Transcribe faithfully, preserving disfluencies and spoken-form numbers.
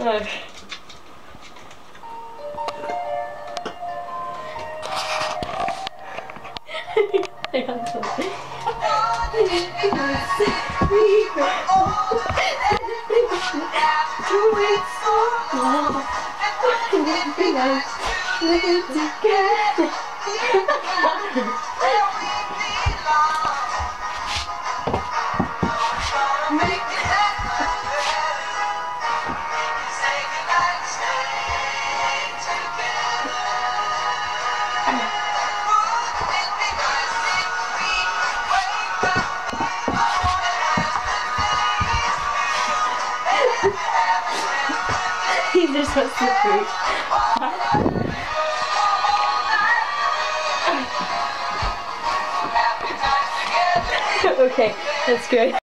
Ugh. I got something. These are so slippery. Okay, that's good.